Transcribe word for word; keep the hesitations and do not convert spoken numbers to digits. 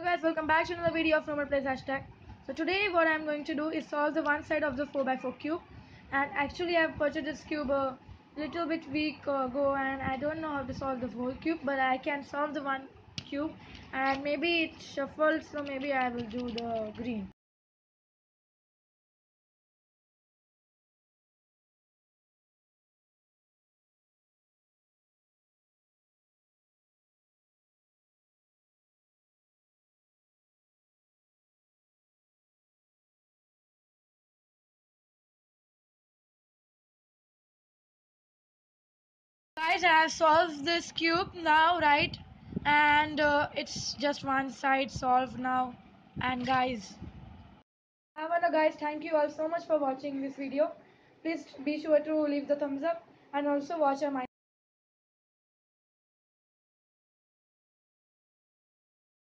Guys, welcome back to another video of Normal Plays Hashtag. So today what I'm going to do is solve the one side of the four by four cube, and actually I've purchased this cube a little bit week ago and I don't know how to solve the whole cube, but I can solve the one cube and maybe it shuffled, so maybe I will do the green. Guys, I have solved this cube now, right? And uh, it's just one side solved now. And guys, I wanna guys thank you all so much for watching this video. Please be sure to leave the thumbs up and also watch our